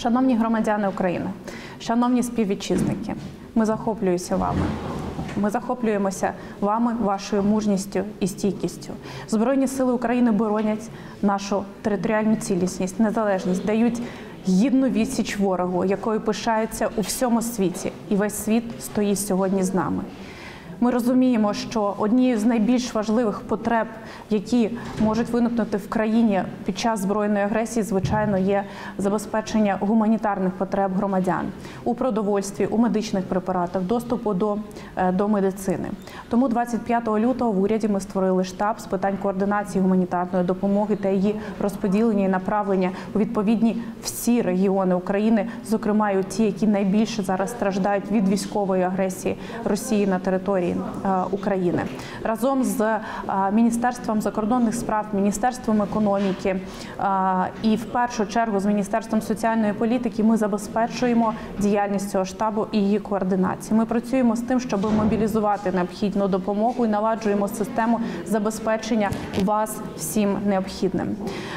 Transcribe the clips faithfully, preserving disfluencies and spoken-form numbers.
Шановні громадяни України, шановні співвітчизники, ми захоплюємося вами. Ми захоплюємося вами, вашою мужністю і стійкістю. Збройні сили України боронять нашу територіальну цілісність, незалежність, дають гідну відсіч ворогу, якою пишаються у всьому світі. І весь світ стоїть сьогодні з нами. Ми розуміємо, що однією з найбільш важливих потреб, які можуть виникнути в країні під час збройної агресії, звичайно, є забезпечення гуманітарних потреб громадян у продовольстві, у медичних препаратах, доступу до, до медицини. Тому двадцять п'ятого лютого в уряді ми створили штаб з питань координації гуманітарної допомоги та її розподілення і направлення у відповідні всі регіони України, зокрема і ті, які найбільше зараз страждають від військової агресії Росії на території України. Разом з Міністерством закордонних справ, Міністерством економіки і в першу чергу з Міністерством соціальної політики ми забезпечуємо діяльність цього штабу і її координацію. Ми працюємо з тим, щоб мобілізувати необхідну допомогу і наладжуємо систему забезпечення вас всім необхідним.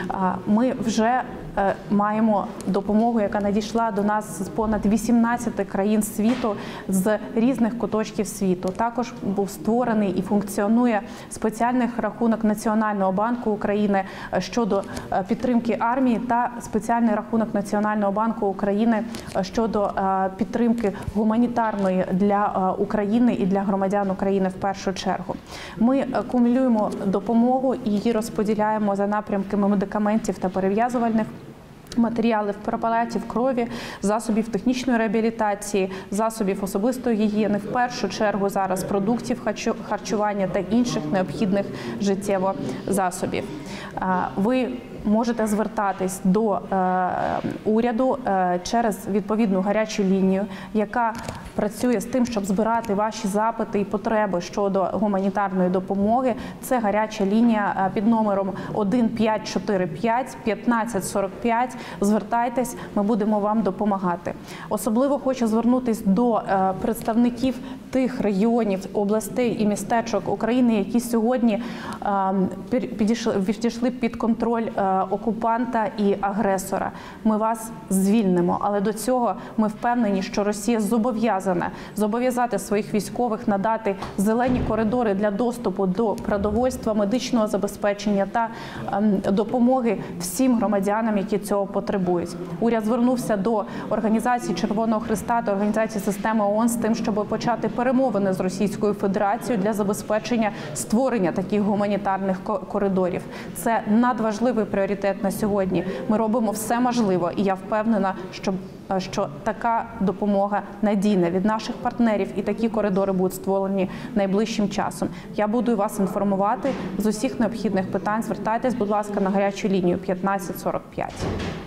Ми вже маємо допомогу, яка надійшла до нас з понад вісімнадцяти країн світу, з різних куточків світу. Також був створений і функціонує спеціальний рахунок Національного банку України щодо підтримки армії та спеціальний рахунок Національного банку України щодо підтримки гуманітарної для України і для громадян України в першу чергу. Ми кумулюємо допомогу і її розподіляємо за напрямками медикаментів та перев'язувальних матеріалів, препаратів крові, засобів технічної реабілітації, засобів особистої гігієни, в першу чергу зараз продуктів харчування та інших необхідних життєво засобів. Ви можете звертатись до е, уряду е, через відповідну гарячу лінію, яка працює з тим, щоб збирати ваші запити і потреби щодо гуманітарної допомоги. Це гаряча лінія під номером один п'ять чотири п'ять п'ятнадцять сорок п'ять. Звертайтесь, ми будемо вам допомагати. Особливо хочу звернутись до е, представників тих регіонів, областей і містечок України, які сьогодні е, підійшли, підійшли під контроль е, окупанта і агресора. Ми вас звільнимо, але до цього ми впевнені, що Росія зобов'язана зобов'язати своїх військових надати зелені коридори для доступу до продовольства, медичного забезпечення та ем, допомоги всім громадянам, які цього потребують. Уряд звернувся до організації Червоного Хреста та організації системи ООН з тим, щоб почати перемовини з Російською Федерацією для забезпечення створення таких гуманітарних коридорів. Це надважливий пріоритет на сьогодні. Ми робимо все можливе, і я впевнена, що, що така допомога надійна від наших партнерів, і такі коридори будуть створені найближчим часом. Я буду вас інформувати з усіх необхідних питань. Звертайтесь, будь ласка, на гарячу лінію п'ятнадцять сорок п'ять.